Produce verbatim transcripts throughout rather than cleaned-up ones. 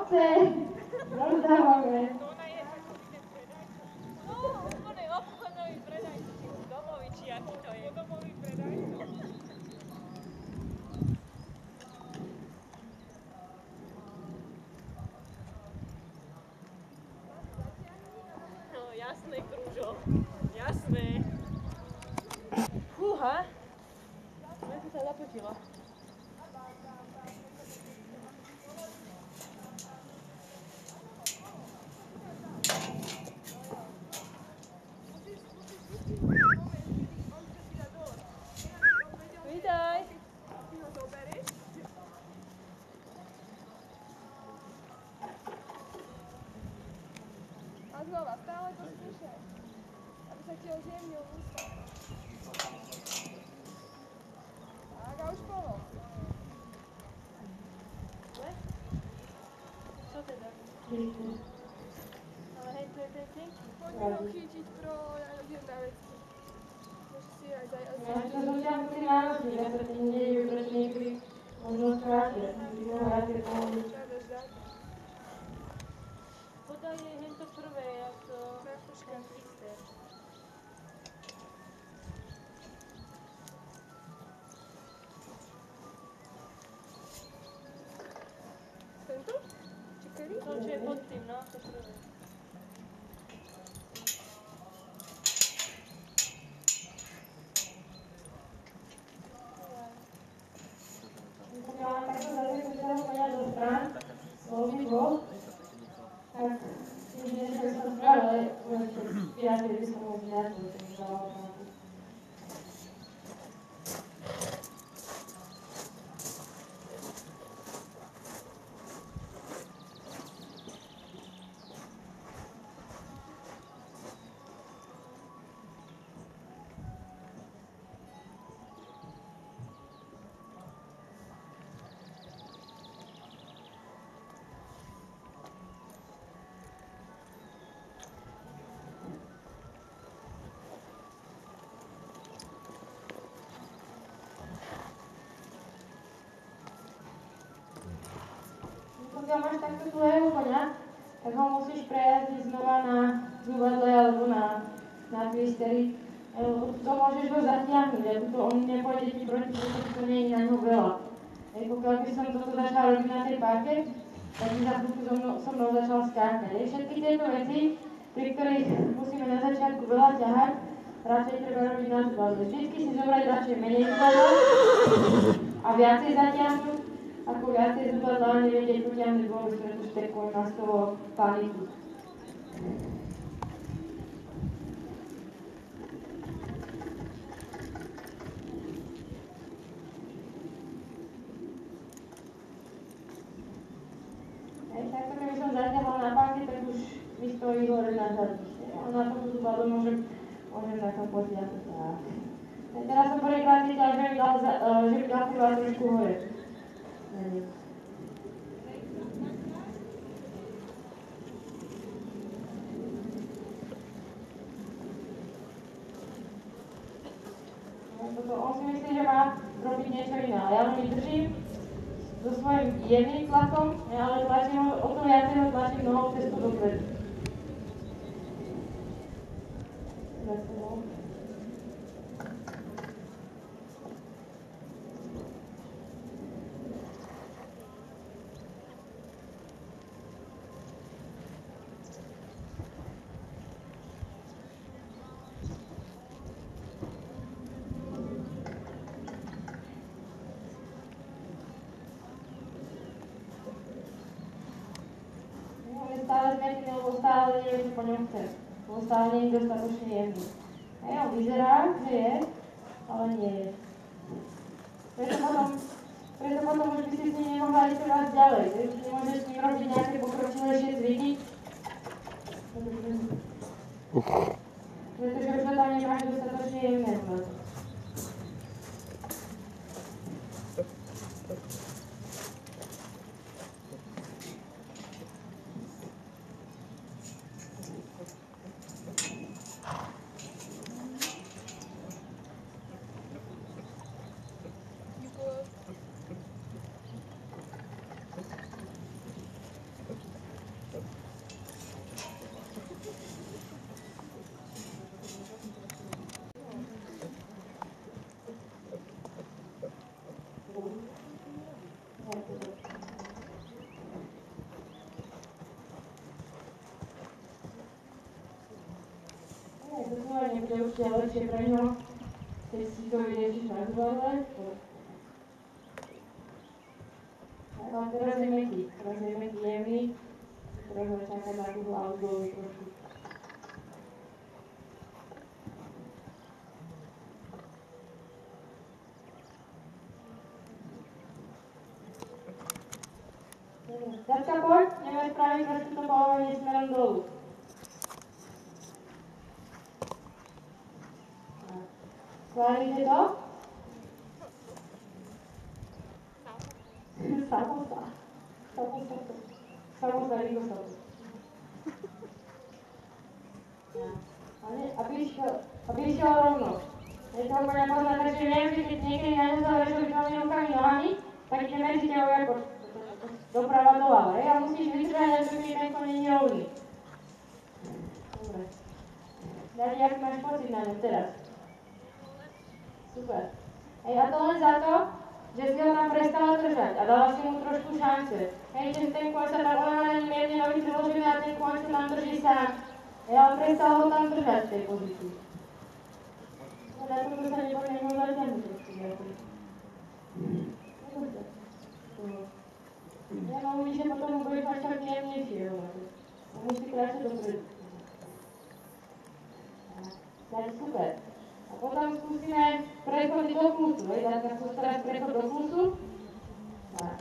Chlapce, rozdávame. No, on je obchodový predajca, či domový, či aký to je. Domový predajca. No, jasné, Krúžo. Jasné. Fúha. Ja som sa zapotila. Vítaj. Ty ho zoberieš? A znova, stále to skúšaj. Aby sa ti ozjemnil ústa. Tak, a už pomoc. Le? Čo teda? Ale hej, to je ten tenký. Poďme ho chytiť pro jedna vecky. Môžeš si aj zaj... Ja to zúťam si nánosť, ja sa tým nejú, prečo niekedy možno skrátiť. Skrátiť pomoci. Dáš, dáš. Podaj jej hento prvé, jak to... Kartoška. Ten twister. Tento? Či ktorý? To, čo je pod tým, no, to prvé. Ja mám takto zase, keď sa ho poňať do strán, sloví dvoch, tak si nie, že som spravila, ale viacej by som ho viacej, takže dala automatu. Pokiaľ máš takto svojho koňa, tak ho musíš prejazdiť znova na zúbadle alebo na, na twistery. To môžeš ho zatiahnuť, a to on nepôjde ti proti, pretože to nie je na ňu veľa. Hej, pokiaľ by som toto začala robiť na tej parke, tak by za chvíľku so mnou, so mnou začal skákať. Hej, všetky tieto veci, pri ktorých musíme na začiatku veľa ťahať, radšej treba robiť na zúbadle. Vždycky si zobrať radšej menej zúbadla a viacej zatiahnuť, ako viacej zúbadla a nevedieť potiahnuť vôbec, pretože ten koň má z toho paniku. Hej, takto keby som zatiahla na pánke, tak už mi stojí hore na zadničke. A na tomto zúbadlu môžem, môžem takto potiahnuť. Hej, teraz som prvýkrát cítila, že mi dal, uh, že mi dal chvíľa trošku hore. Hej. Toto, on si myslí, že má robiť niečo iné, ale ja ho mi držím so svojím jemným tlakom, ale tlačím ho, o to viacej ho tlačím nohou cestu dopredu. Stále zmetný, lebo stále nie je, čo po ňom chce. Lebo stále nie je dostatočne jemný. Hej, on vyzerá, že je, ale nie je. Preto potom, preto potom už by si s ním nemohla ísť vás ďalej. Už nemôžeš s ním robiť nejaké pokročilejšie cviky. Pretože už to tam nemáš dostatočne jemné. bude určite lepšie pre ňo, keď si to vyriešiš na zubadle. Ale teraz je mäkký, teraz je mäkký jemný, teraz ho čaká na tú hlavu dolu trošku. Ďatka, poď, ideme spraviť trošku to polovenie smerom dolu. Schválite to? Samo sa. Samo sa to. Samo sa, rýchlo sa to. Aby išiel, aby išiel rovno. Je to úplne poznať, takže viem, že keď niekedy na ňu zavešli veľmi rukami nohami, tak ide medzi tebou ako doprava doľava, hej? A musíš vydržať, až keby ten koň nie je rovný. Dobre. Dani, aký máš pocit na ňom teraz? Super. Hej, a to len za to, že si ho tam prestala držať a dala si mu trošku šance. Hej, že ten koň sa tam ona mierne nohy priložené a ten koň sa tam drží sám. Hej, ale prestala ho tam držať v tej pozícii. Na toto sa nepovedal zatiahnuť trošku viacej. Ja mám uvidí, že potom mu budeš mať tak jemnejšie. A musí kráčať dopredu. Tak, super. A potom skúsime prechodiť do klusu. Dáka skús teraz prechod do klusu. Tak.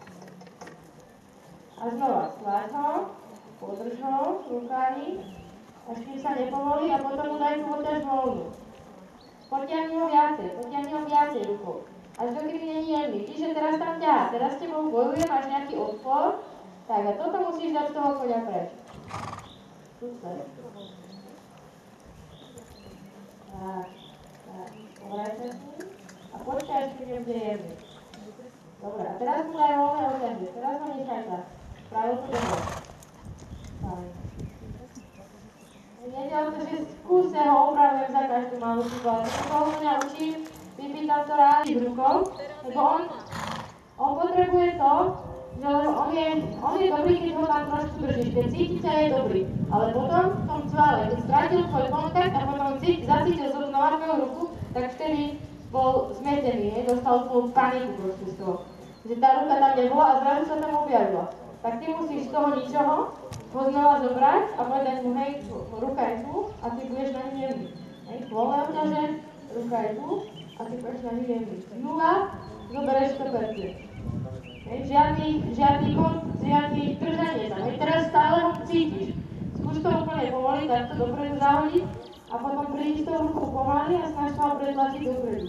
A znova skláď ho, podrž ho rukami, až kým sa nepovolí a potom mu daj tú oťaž voľnú. Potiahni ho viacej, potiahni ho viacej rukou. Až dokedy není jemný. Čiže teraz tam ťahá, teraz s tebou bojuje, máš nejaký odpor. Tak a toto musíš dať z toho koňa preč. Super. Tak, tak, povraj sa s ním a počkaj, až keď bude jemný. Dobre, a teraz mu daj voľné oťaže, teraz ho nechaj sa. Spravil to dobro. Fajn. Viete o to, že v kúse ho opravujem za každú malú chybu, ale keď toho mňa učím, vypýtam to rád s rukou, lebo on, on potrebuje to, že on je, on je dobrý, keď ho tam trošku držíš, keď cítite, je dobrý, ale potom v tom cvale, keď strátil svoj kontakt a potom cít, zacítil znova tvoju ruku, tak vtedy bol zmetený, ne? Dostal tú paniku proste z toho, že tá ruka tam nebola a zrazu sa tam objavila. Tak ty musíš z toho ničoho ho znova zobrať a povedať mu, hej, ruka je tu a ty budeš na ňu jemný. Hej, voľné oťaže, ruka je tu a ty budeš na ňu jemný. Nula, zoberieš sto percent. Hej, žiadny, žiadny kont, žiadny držanie tam. Hej, teraz stále ho cítiš. Skúš to úplne povoliť, tak to dopredu zahodiť a potom prídi s tou rukou pomaly a snaž sa ho pretlačiť dopredu.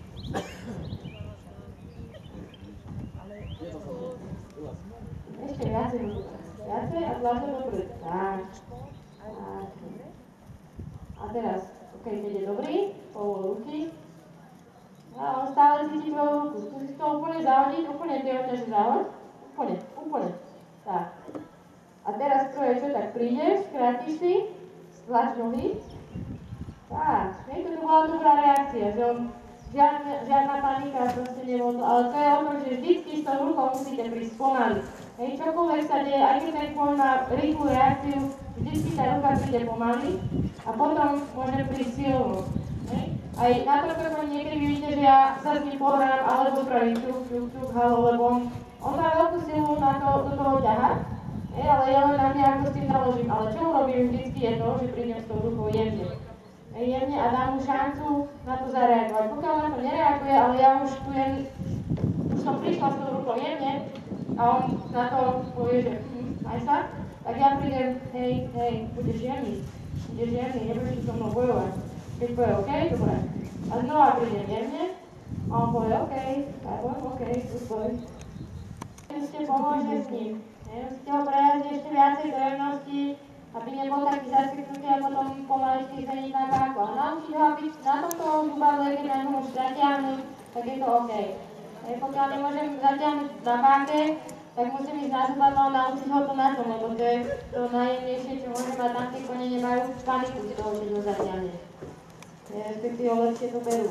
Ešte viacej ruku. Viacej a tlačím dopredu. Tak. Tak. A teraz, ok, keď je dobrý, povol ruky. A on stále cíti tvoju ruku. Skúsi to úplne zahodiť, úplne tie oťaže zahoď. Úplne, úplne. Tak. A teraz to je čo, tak prídeš, skrátiš si, stlač nohy. Tak, hej, to bola dobrá reakcia, že on žiadna, žiadna panika proste nebol to, ale to je o tom, že vždycky s tou rukou musíte prísť pomaly. Hej, čokoľvek sa deje, aj keď ten kôň má rýchlu reakciu, vždycky tá ruka príde pomaly a potom môže prísť silno. Hej. Aj na to, ako niekedy vidíte, že ja sa s ním pohrám, alebo spravím čuk, čuk, čuk, halo, lebo on, on má veľkú silu na to, do toho ťahať, hej, ale ja len na mňa ako s tým naložím. Ale čo urobím vždycky je to, že prídem s tou rukou jemne. Hej, jemne a dám mu šancu na to zareagovať. Pokiaľ na to nereaguje, ale ja už tu jen, už som prišla s tou rukou jemne a on na to povie, že hm, aj sa, tak ja prídem, hej, hej, budeš jemný, budeš jemný, nebudeš so mnou bojovať. Keď povie OK, dobre. A znova prídem jemne a on povie OK, tak on OK, super. Musíte pomôžete s ním. Musíte ho prejazdiť ešte viacej do jemnosti, aby nebol taký zaskrytnutý a potom pomaličky zmeniť na páku. A naučiť ho, aby na tomto zubadle, keď na ňu už zatiahnuť, tak je to OK. Hej, pokiaľ nemôžem zatiahnuť na páke, tak musím ísť na zubadlo a naučiť ho to na tom, lebo to je to najjemnejšie, čo môžem mať. Tam tie kone nemajú paniku z toho, keď ho zatiahne. Respektíve lepšie to berú.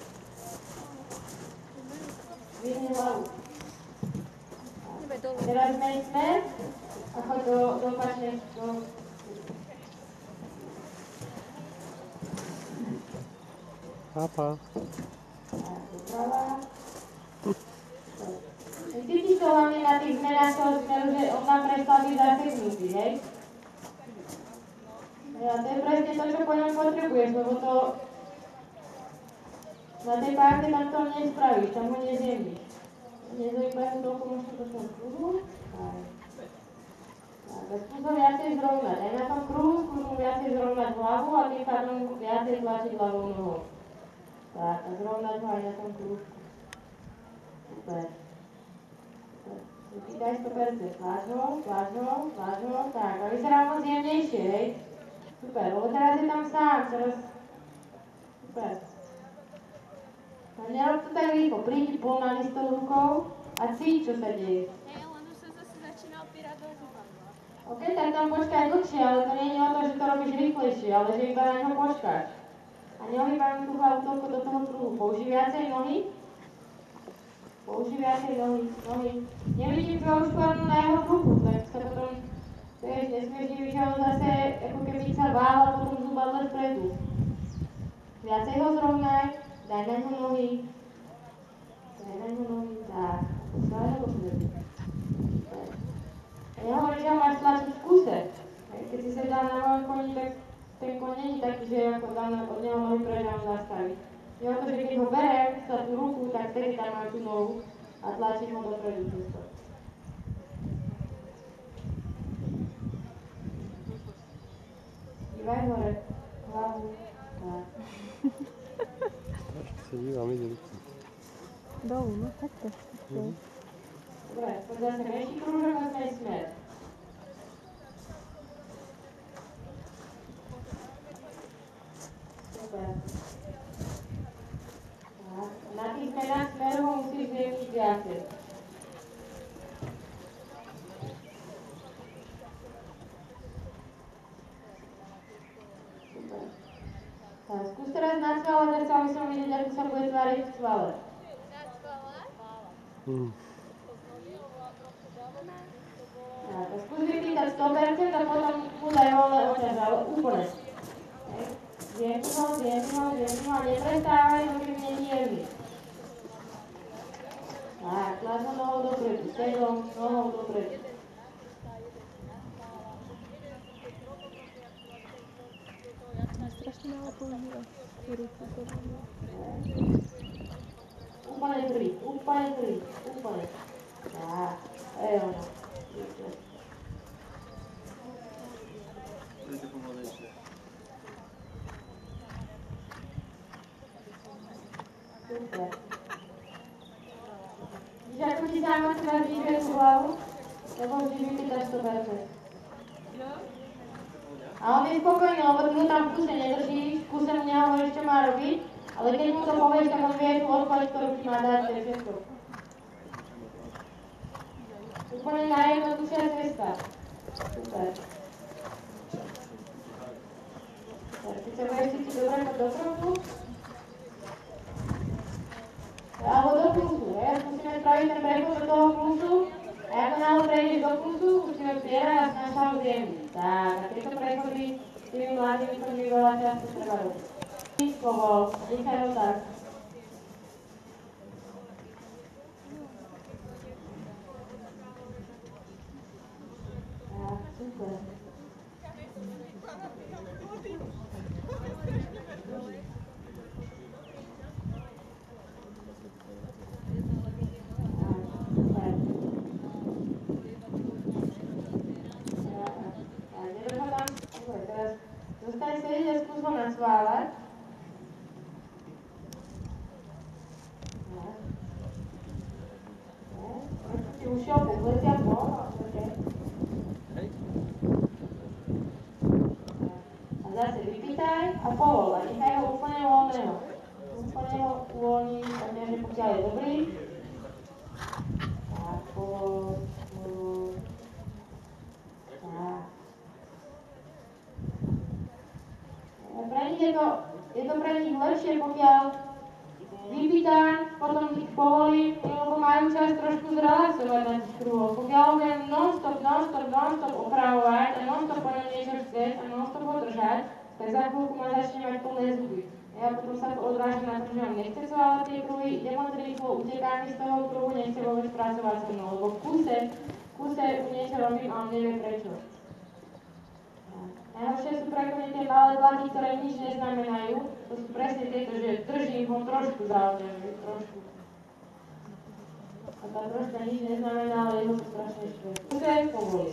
Vyhni hlavu. Teraz zmeň smer a choď do, do opačnej do... Papa. Tak, doprava. Cítiš to hlavne na tých zmenách toho smeru, že on tam prestal byť zaseknutý, hej? Ja, to je presne to, čo po ňom potrebuješ, lebo to na tej párke tam to nespravíš, tam ho nezjemíš. Nezaujímajú toľko možno do toho kruhu. Tak. Tak, a skús ho viacej zrovnať. Aj na tom kruhu skús mu viacej zrovnať hlavu a tým pádom viacej tlačiť hlavou nohou. Tak, a zrovnať ho aj na tom kruhu. Super. Vypýtaj sto percent. Tlač ho, tlač ho, tlač ho. Tak, a vyzerá moc jemnejšie, hej? Super, lebo teraz je tam sám, teraz... Super. No nerob to tak rýchlo, prídi polnali s tou rukou a cíť, čo sa deje. Hej, len už sa zase začína opírať do zuba. OK, tak tam počkaj dlhšie, ale to nie je o to, že to robíš rýchlejšie, ale že iba na ňo počkáš. A neohýbaj mu tú hlavu toľko do toho kruhu. Použij viacej nohy. Použij viacej nohy, nohy. Nevidím tvoju škvarnu na jeho bruchu, tak sa potom, vieš, nesmieš diviť, že on zase, ako keby sa vála potom zubadle vpredu. Viacej ho zrovnaj, daj na ňo nohy. Daj na ňo nohy, tak. Posláď ho vpredu. A ja hovorím, že ho máš tlačiť v kuse. Keď si sedal na mojom koni, tak ten kon nie je taký, že ako dám od neho nohy preč a on zastaví. Je o to, že keď ho berem za tú ruku, tak vtedy tam mám tú nohu a tlačím ho dopredu čisto. Dívaj hore, hlavu, tak. Ešte sa dívam, ide ruku. Dolu, no takto. Mhm. Dobre, poď zase menší krúžok a zmej smer. Super. Tak, na tých zmenách smeru ho musíš zjemniť viacej. Super. Tak, skús teraz nacvalať zase, aby som vidieť, ako sa bude tváriť v cvale. Mhm. Tak, a skús vypýtať sto percent a potom mu daj voľné oťaž, ale úplne. Zjemni ho, zjemni ho, zjemni ho a neprestávaj, dokým není jemný. Tak, tlač ho nohou dopredu, stredom, nohou dopredu. Strašne málo používa tú ruku. Úplne free, úplne free, úplne. Tak, to je ono. Super. Víš, ako ti sama seba zvýšuje tú hlavu? Lebo vždy vypýtaš sto percent. A on je spokojný, lebo ty mu tam v kuse nedržíš, v kuse mu nehovoríš, čo má robiť, ale keď mu to povieš, tak on vie tú odpoveď, ktorú ti má dať, to je všetko. Úplne najjednoduchšia cesta. Super. Tak, keď sa budeš cítiť dobre, poď do frontu. Alebo do plusu, hej? Musíme spraviť ten prechod do toho plusu. A ako náhle prejdeš do plusu, musíme vpierať a snaž sa ho zjemniť. Tak, a tieto prechody s tými mladými koňmi veľa často treba robiť. Povol, nechaj ho tak. Tak, super. Zostaň sedieť a skús ho nasválať. Trošku ti ušiel po pleciach bol, okay. A zase vypýtaj a povol a nechaj ho úplne voľného. Úplne ho uvoľniť, takže pokiaľ je dobrý. Tak, povol, povol. Tak. Pre nich je to, je to pre nich lepšie, pokiaľ vypýtam, potom ich povolím, lebo majú čas trošku zrelaxovať na tých kruhoch. Pokiaľ ho budem non-stop, non-stop, non-stop opravovať a non-stop po ňom niečo chcieť a non-stop ho držať, tak za chvíľku ma začne mať plné zuby. A potom sa to odráža na to, že on nechce cválať tie kruhy, ide moc rýchlo, uteká mi z toho kruhu, nechce vôbec pracovať so mnou, lebo v kuse, v kuse niečo robím a on nevie prečo. Najhoršie sú pre mňa tie malé vlaky, ktoré nič neznamenajú, to sú presne tieto, že držím ho trošku zaoťažujem, trošku. A tá troška nič neznamená, ale jeho to strašne štve. V kuse povolí.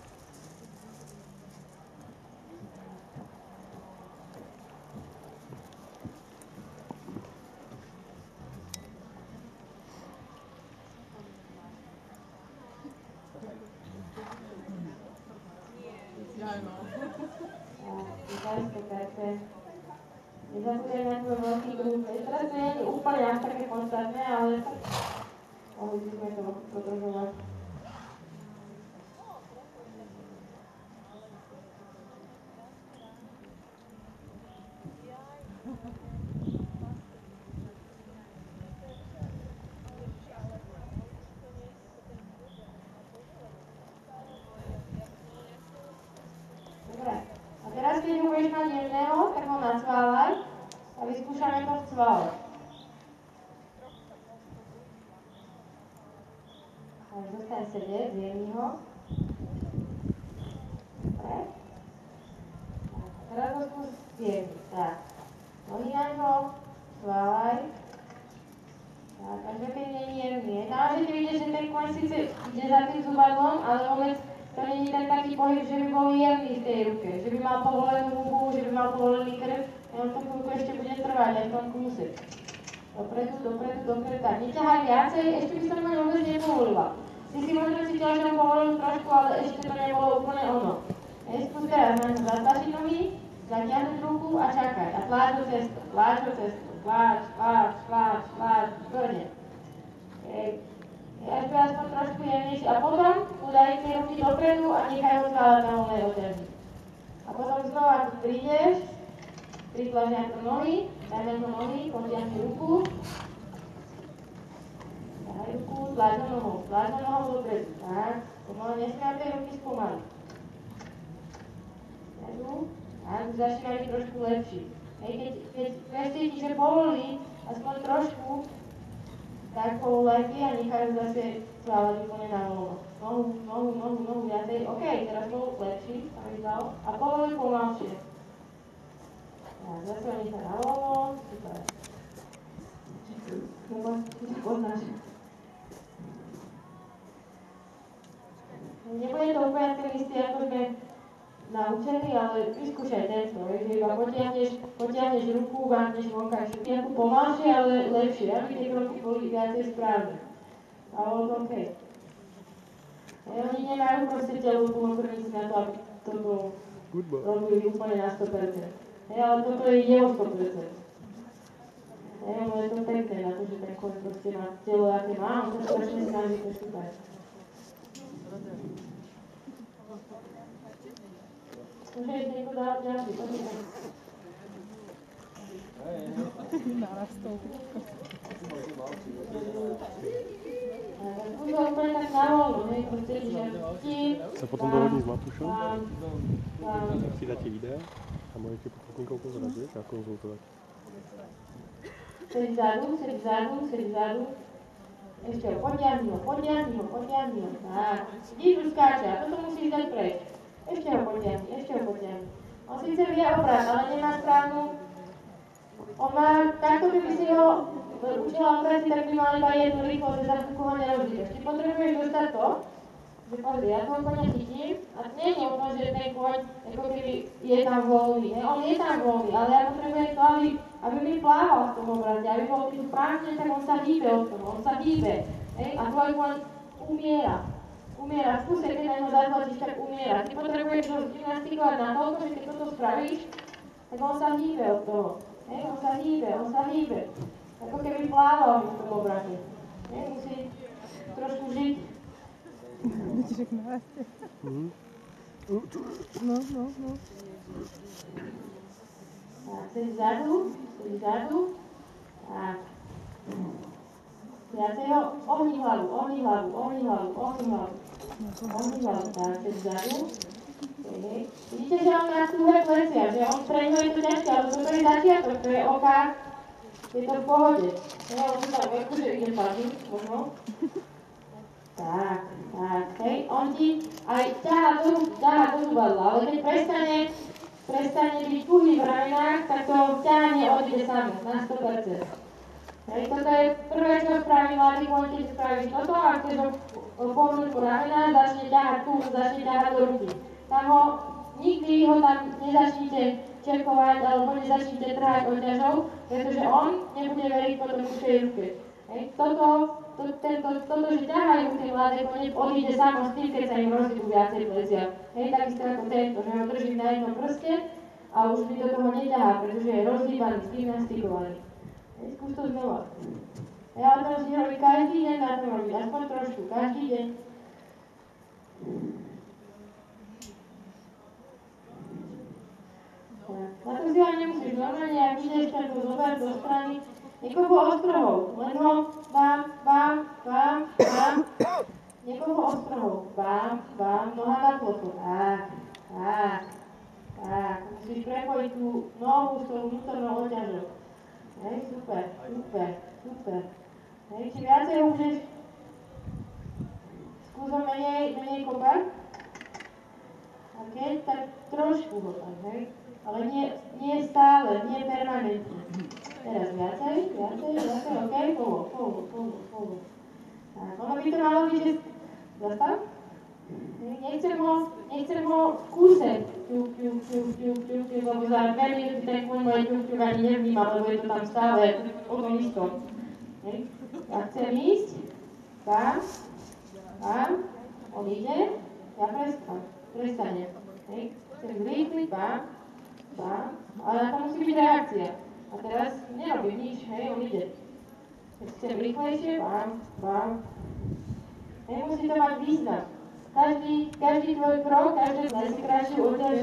Nezabudaj na tvoj veľký kruh. Teraz to nie je úplne až také podstatné, ale mohli by sme to podržovať. Keď ho budeš mať jemného, tak ho nacváľaj a vyskúšame to v cvale. Ale zostaň sedieť, zjemni ho. Dobre. Teraz ho skús zjemniť. Tak. Nohyňaj ho, cváľaj. Tak, až keď nie je jemný. Tam, že ty vidíš, že ten koň síce ide za tým zubadlom, ale vôbec to nie je ten taký pohyb, že by bol jemný v tej ruke, že by mal povolenú hubu, že by mal povolený krv, a on to chvíľku ešte bude trvať aj v tom kúse. Dopredu, dopredu, dopredu, tak neťahaj viacej, ešte by som ho vôbec nepovolila. Ty si možno cítila, že ho povolil trošku, ale ešte to nebolo úplne ono. Skús teraz na ňu zatlačiť nohy, zatiahnuť ruku a čakaj. A tláč do cestu, tláč do cestu, tláč, tláč, tláč, tláč, tvrdne. Ešte aspoň trošku jemnejšie. A potom udaj tie ruky dopredu a nechaj ho zválať na voľnej oťaži. A potom znova, keď prídeš, pritlač nejako nohy, daj na to nohy, potiahni ruku. Daj ruku, tlač do nohou, tlač do nohou dopredu. Tak, pomaly nesmiať tej ruky spomaliť. Dopredu. Tak, už začína byť trošku lepší. Hej, keď, keď prestíti, že povolí aspoň trošku, tak povolajte a nechajú zase cválať úplne na voľno. Nohu, nohu, nohu, nohu, viacej. OK, teraz bol lepší, sa mi zdal. A povoluj pomalšie. Tak, zase oni sa na voľno. Super. Lebo si to poznáš. Nebude to úplne ten istý, ako sme naučení, ale vyskúšaj tento, že iba potiahneš, potiahneš ruku, váhneš vonkajšiu pienku pomalšie, ale lepšie, aby tie kroky boli viacej správne. A bolo to OK. A oni nemajú proste telovú pokrnici na to, aby toto robili úplne na sto percent. Hej, ale toto je jeho sto percent. Hej, ono je to pekné na to, že ten koň proste má telo, aké má, on sa strašne snaží to šúpať. Môže ešte niekto dávať ďalší, počítaj. Narastol. Už ho úplne tak na voľno, hej, proste, že tím... Sa potom dohodni s Matušom, si dáte videa a môžete potom niekoho pozerať, vieš, a konzultovať. Sedí vzadu, sedí vzadu, sedí vzadu. Ešte ho, potiahni ho, potiahni ho, potiahni ho. Tak, vidíš, už skáče, a toto musíš dať preč. Ešte ho potiahni, ešte ho potiahni. On síce vie obrať, ale nemá správnu... On má, takto keby si ho učila obrať, tak by mal iba jednu rýchlosť, že za chvíľku ho nerozídeš. Ty potrebuješ dostať to, že pozri, ja toho koňa chytím a nie je o tom, že ten koň ako keby je tam voľný. Ne? On je tam voľný, ale ja potrebujem to, aby, aby mi plával v tom obrate, aby bol tým správne, tak on sa hýbe od toho, on sa hýbe. Ne? A tvoj koň umiera. Umiera. V kuse, keď na ňo zatlačíš, tak umiera. Ty potrebuješ ho gymnastikovať na toľko, že keď toto spravíš, tak on sa hýbe od toho. Ne? On sa hýbe, on sa hýbe. Ako keby plával v tom obrate. Ne? Musí trošku žiť. Vidíš, jak narastie. No, no, no. Tak, sedí vzadu, sedí vzadu. Tak. Viacej ho, ohni hlavu, ohni hlavu, ohni hlavu, ohni hlavu. Ohni hlavu, tak, sedí vzadu. Sedí hej. Vidíte, že on má tuhé plecia, že on pre ňo je to ťažké, ale toto je začiatok, to je oka, je to v pohode. Ja on sa tam akože ide padnúť, možno. Tak, tak, hej, on ti aj ťahá do, ťahá do zubadla, ale keď prestane, prestane byť tuhý v ramenách, tak to ťahanie odíde samé, na sto percent. Hej, toto je prvé, čo spraví mladý kôň, keď spraví toto a keď ho pohnúť po ramenách, začne ťahať tu, začne ťahať do ruky. Tam ho, nikdy ho tam nezačnite čekovať alebo nezačnite trhať oťažou, pretože on nebude veriť potom ku tej ruke. Hej, toto, to, tento, toto, že ťahajú tie mladé kone, odíde samo s tým, keď sa im rozidú viacej plecia. Hej, takisto ako tento, že ho držím na jednom prste a už mi do toho neťahá, pretože je rozhýbaný, zgymnastikovaný. Hej, skús to znova. Ja to si robím každý deň, na to robiť, aspoň trošku, každý deň. Na to si vám nemusíš normálne, ak ideš, tak ho zober do strany. Niekoho ostrohov, len ho bám, bám, bám, bám. Niekoho ostrohov, bám, bám, noha na plochu. Tak, tak, tak. Musíš prepojiť tú nohu s tou vnútornou oťažou. Hej, super, super, super. Hej, či viacej môžeš skúsom menej, menej kopať. OK, tak trošku ho tam, hej. Ale nie, nie stále, nie permanentne. Teraz viacej, viacej, viacej, OK, povol, povol, povol, povol. Tak, ono by to malo byť, že... Zastav? Nechcem ho, nechcem ho v kúse ťuk, ťuk, ťuk, ťuk, ťuk, ťuk, lebo za dve minúty ten kôň moje ťuk, ťuk ani nevníma, lebo je to tam stále o tom istom. Ja chcem ísť, bám, bám, on ide, ja prestan, prestanem. Chcem zrýchliť, bám, bám, ale na to musí byť reakcia. A teraz nerobím nič, hej, on ide. Keď chcem rýchlejšie, bám, bám. Hej, musí to mať význam. Každý, každý tvoj krok, každé si krajšiu oťaž.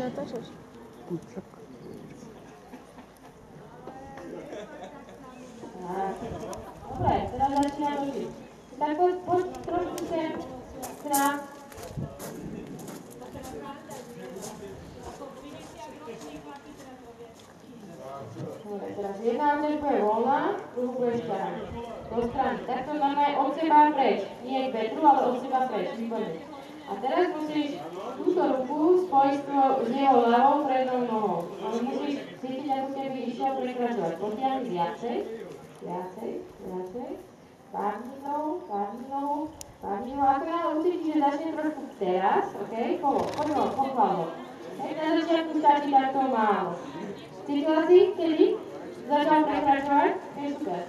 Dobre, teraz začínam učiť. Tak poď, poď trošku sem k nám. Dobre, teraz jedna oťaž bude voľná, druhú budeš ťahať. Do strany. Takto normálne od seba preč. Nie k vetru, ale od seba preč. Výborne. A teraz musíš túto ruku spojiť s jeho ľavou prednou nohou. Ale musíš cítiť, ako keby išiel prekračovať. Potiahni viacej, viacej, viacej. Pávni nohu, pávni nohu, pávni nohu. Ako náhle ucítiš, že začne trošku teraz, OK? Poď, poď ho, pochvál ho. Hej, na začiatku stačí takto málo. Cítila si, kedy začal prekračovať? Hej, super.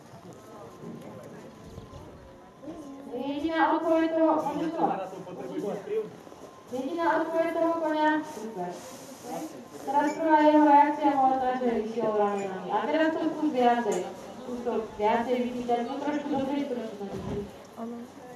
Jediná odpoveď toho, môžeš to? Jediná odpoveď toho konia, super. Teraz prvá jeho reakcia bola tá, že išiel ramenami. A teraz to skús viacej. Skús to viacej vypýtať, no trošku do priestoru sa vypýtať. Áno.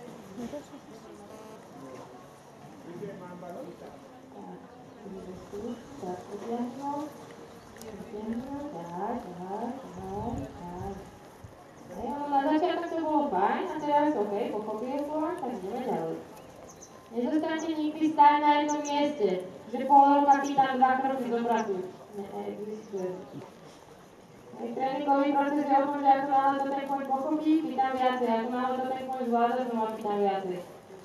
Tak, skús, tak, potiahnuť. Potiahnuť, tak, tak, tak, tak. Na začiatok to bolo fajn a teraz OK, pochopil to, tak ideme ďalej. Nezostanete nikdy stáť na jednom mieste, že pol roka ty tam dva kroky zobratu. Neexistuje. Tréningový proces je o tom, že ako náhle to ten kôň pochopí, pýtam viacej, ako náhle to ten kôň zvláda, znova pýtam viacej.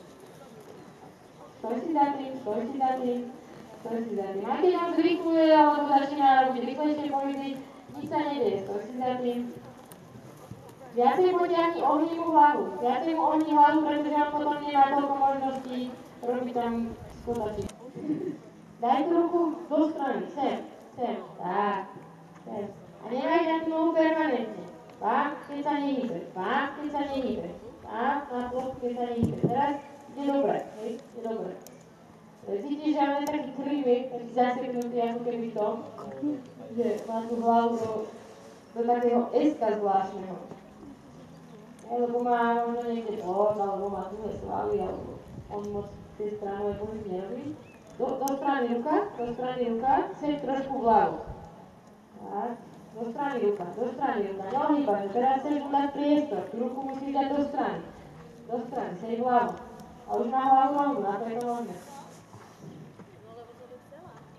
Stoj si za tým, stoj si za tým, stoj si za tým. Aj keď on zrýchluje alebo začína robiť rýchlejšie pohyby, nič sa nedieje, stoj si za tým. Viacej potiahni, ohni mu hlavu. Viacej mu ohni hlavu, pretože on potom nemá toľko možností robiť tam skotačí. Daj tú ruku do strany, sem, sem, tak, sem. A nemaj tam tú nohu permanentne. Pán, keď sa nehýbe, pán, keď sa nehýbe. Pán, na plochu, keď sa nehýbe. Teraz je dobre, hej, je dobre. Cítiš, že on je taký krivý, taký zaseknutý ako keby v tom, že má tú hlavu do, do takého eska zvláštneho. Lebo má možno niekde pod, alebo má tuhé svaly, alebo on moc tie stránové pohyby nerobí. Do, do strany ruka, do strany ruka, sem trošku hlavu. Tak, do strany ruka, do strany ruka, neohýbaš, teraz chceš mu dať priestor, tú ruku musíš dať do strany. Do strany, sej hlavu. A už má hlavu nohu, na to je to možné.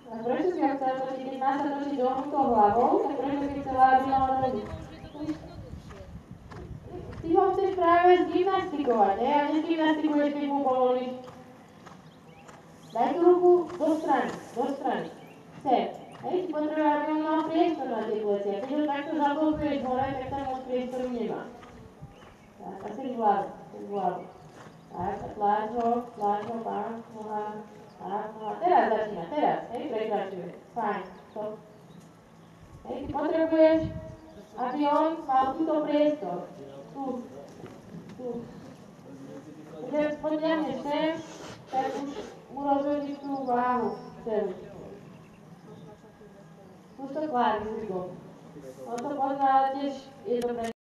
A prečo si ho chcel točiť? Keď má sa točiť dohnutou hlavou, tak prečo si chcela, aby mal nohy? Ty ho chceš práve zgymnastikovať, ne? A nezgymnastikuješ, keď mu povolíš. Daj tú ruku do strany, do strany. Sem. Hej, si potrebuje, aby on mal priestor na tie plecia. Keď ho takto zablokuješ hore, tak tam moc priestoru nemá. Tak, a chceš hlavu, chceš hlavu. Tak, a tláč ho, tláč ho, pán, noha. Tak, noha. Teraz začína, teraz, hej, prekračuje. Fajn, stop. Hej, ty potrebuješ, aby on mal túto priestor. Tu, tu. Keď podľahneš sem, tak už mu rozhodíš tú váhu celú. Skús to kváriť, Zrigo. On to pozná, ale tiež je to pre